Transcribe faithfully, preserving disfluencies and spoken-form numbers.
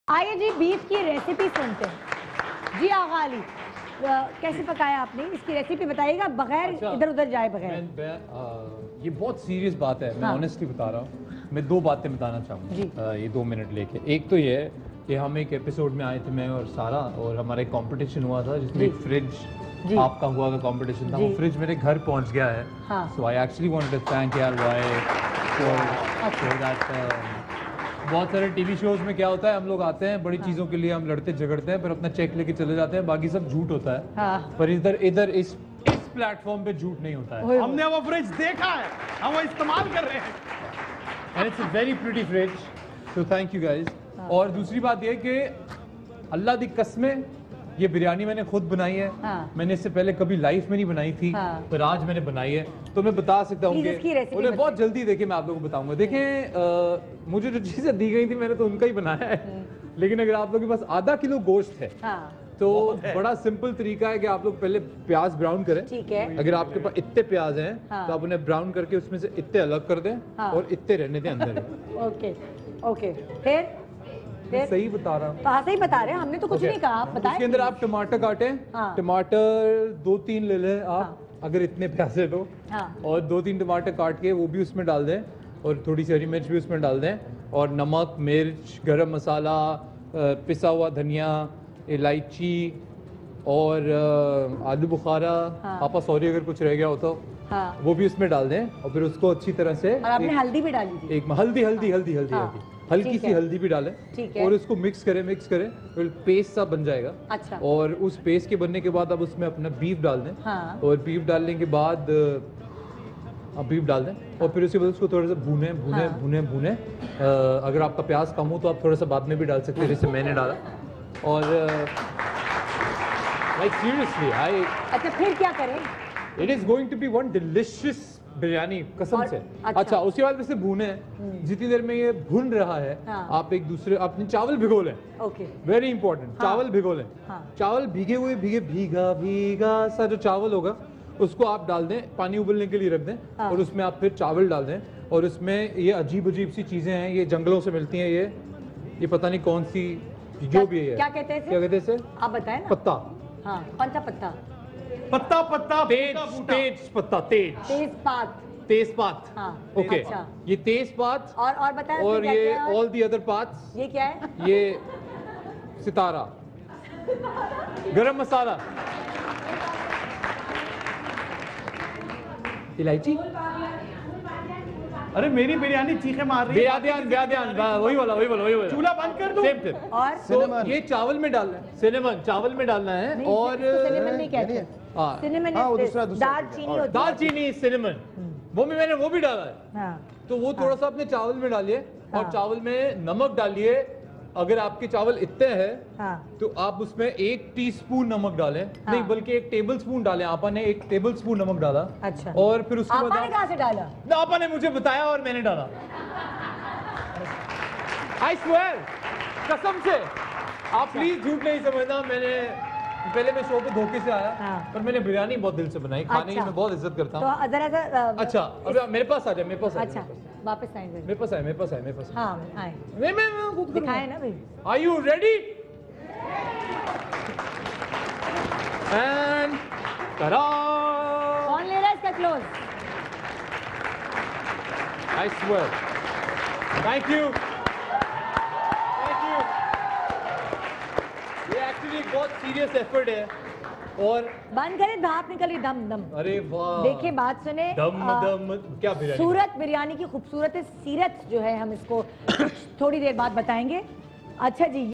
आइए जी बीफ की रेसिपी सुनते हैं। जी आगा अली, कैसे पकाया आपने, इसकी रेसिपी बताइएगा बगैर अच्छा, इधर उधर जाए बगैर। मैं, मैं, आ, ये बहुत सीरियस बात है, मैं ऑनेस्टली हाँ। बता रहा हूँ। मैं दो बातें बताना चाहूँगा ये दो मिनट लेके। एक तो ये है कि हम एक एपिसोड में आए थे, मैं और सारा, और हमारा एक कंपटीशन हुआ था जिसमें एक फ्रिज आपका हुआ का कंपटीशन था। वो फ्रिज मेरे घर पहुंच गया है, so I actually wanted to thank यार वाई फॉर दैट। बहुत सारे टीवी शोज में क्या होता है, हम लोग आते हैं बड़ी हाँ। चीजों के लिए हम लड़ते झगड़ते हैं, पर अपना चेक लेके चले जाते हैं, बाकी सब झूठ होता है हाँ। पर इधर इधर इस इस प्लेटफॉर्म पे झूठ नहीं होता है। हमने वो फ्रिज देखा है, हम वो इस्तेमाल कर रहे हैं, and it's a very pretty fridge, so thank you guys. और दूसरी बात ये कि अल्लाह दी कसमें ये बिरयानी मैंने खुद बनाई है हाँ। मैंने इससे पहले कभी लाइफ में नहीं बनाई थी हाँ। पर आज मैंने बनाई है, तो मैं बता सकता हूँ कि उन्हें बहुत जल्दी देखिए मैं आप लोगों को बताऊंगा। देखें मुझे जो चीजें दी गई थी मैंने तो उनका ही बनाया है, लेकिन अगर आप लोगों के पास आधा किलो गोश्त है हाँ। तो बड़ा सिंपल तरीका है कि आप लोग पहले प्याज ब्राउन करें। ठीक है। अगर आपके पास इतने प्याज हैं हाँ। तो आप उन्हें ब्राउन करके उसमें से इतने अलग कर दें हाँ। और इतने रहने दें अंदर। ओके ओके फिर सही बता रहा हूँ, हाँ सही बता रहे हैं, हमने तो कुछ okay. नहीं कहा, आप बताएं। उसके अंदर आप टमाटर काटें हाँ। टमाटर दो तीन ले लें आप हाँ। अगर इतने प्यासे तो हाँ। और दो तीन टमाटर काट के वो भी उसमें डाल दें, और थोड़ी सी हरी मिर्च भी उसमें डाल दें, और नमक, मिर्च, गरम मसाला, पिसा हुआ धनिया, इलायची और आलू बुखारा हाँ। आपा सॉरी अगर कुछ रह गया हो तो हाँ। वो भी उसमें डाल दें, और फिर उसको अच्छी तरह से और आपने हल्दी भी डाली थी, एक हल्दी हल्दी हल्दी हल्दी हल्दी हल्की सी हल्दी भी डालें और इसको मिक्स करें मिक्स करें तो पेस्ट सा बन जाएगा। अच्छा। और उस पेस्ट के बनने के बाद अब उसमें अपना बीफ डाल दें हाँ। और बीफ डालने के बाद बीफ डाल दें और फिर उसके बाद उसको थोड़ा सा भूने भूने हाँ। भूने भूने अगर आपका प्याज कम हो तो आप थोड़ा सा बाद में भी डाल सकते हैं, जैसे मैंने डाला। और लाइक सीरियसली आई अच्छा फिर क्या करें, it is going to be one delicious biryani कसम से। अच्छा, अच्छा उसके बाद इसे भूने, जितनी देर में ये भुन रहा है हाँ। आप एक दूसरे अपने चावल भिगो लें। ओके वेरी इंपॉर्टेंट हाँ। चावल भिगो लें हाँ। चावल भीगे हुए भीगे भीगा भीगा सा जो चावल होगा उसको आप डाल दें, पानी उबलने के लिए रख दें हाँ। और उसमें आप फिर चावल डाल दें, और उसमें ये अजीब अजीब सी चीजें हैं, ये जंगलों से मिलती हैं, ये ये पता नहीं कौन सी जो भी है, क्या कहते हैं क्या कहते हैं आप बताएं ना। पत्ता हाँ कौन सा पत्ता, पत्ता पत्ता तेज तेज पत्ता तेज तेजपात तेजपात हाँ। ओके अच्छा। ये तेजपात और और बताएं और ये ऑल दी अदर पार्ट्स, ये क्या है, ये सितारा, गरम मसाला, इलायची। अरे मेरी बिरयानी चीखे मार रही है। ब्यादियान ब्यादियान वही वाला वही वाला वही वाला चूल्हा बंद कर दो। Same same. और तो ये चावल में डालना है, सिनेमन चावल में डालना है। और सिनेमन नहीं कहते हाँ सिनेमन दालचीनी दालचीनी सिनेमन वो भी मैंने वो भी डाला है हाँ। तो वो थोड़ा सा अपने चावल में डालिए हाँ। और चावल में नमक डालिए, अगर आपके चावल इतने हैं हाँ। तो आप उसमें एक टीस्पून नमक डालें हाँ। नहीं बल्कि एक टेबल स्पून डालें। आपा ने एक टेबल स्पून नमक डाला अच्छा। और फिर उसके बाद आपा ने कहाँ से डाला, आपा ने मुझे बताया और मैंने डाला। आई स्वेयर कसम से, आप प्लीज झूठ नहीं समझना, मैंने पहले मैं शो पे धोखे से आया हाँ। पर मैंने बिरयानी बहुत दिल से बनाई, खाने की मैं बहुत इज्जत करता हूँ। तो जरा सा अच्छा अब मेरे पास आ जाए, मेरे पास अच्छा वापस आए मेरे पास आए मेरे पास आए मेरे पास हाँ आए मैं मैं मैं खुद दिखाए ना भाई। Are you ready and tada कौन ले रहा है इसका close, I swear thank you बहुत सीरियस एफर्ट है। और बंद करें, भाप निकल रही दम दम। अरे वाह देखिए बात सुने, दम दम क्या बिरयानी, सूरत बिरयानी की खूबसूरत सीरत जो है हम इसको थोड़ी देर बाद बताएंगे। अच्छा जी।